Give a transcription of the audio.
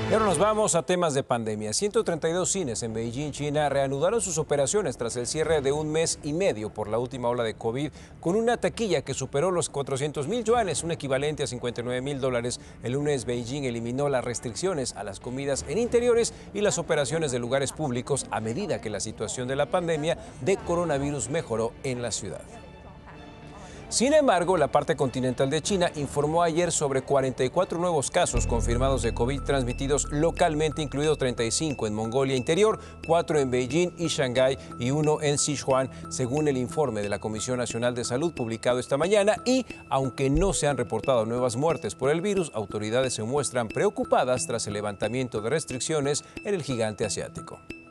Y ahora nos vamos a temas de pandemia. 132 cines en Beijing, China, reanudaron sus operaciones tras el cierre de un mes y medio por la última ola de COVID, con una taquilla que superó los 400.000 yuanes, un equivalente a $59.000. El lunes, Beijing eliminó las restricciones a las comidas en interiores y las operaciones de lugares públicos a medida que la situación de la pandemia de coronavirus mejoró en la ciudad. Sin embargo, la parte continental de China informó ayer sobre 44 nuevos casos confirmados de COVID transmitidos localmente, incluidos 35 en Mongolia Interior, 4 en Beijing y Shanghái y 1 en Sichuan, según el informe de la Comisión Nacional de Salud publicado esta mañana. Y, aunque no se han reportado nuevas muertes por el virus, autoridades se muestran preocupadas tras el levantamiento de restricciones en el gigante asiático.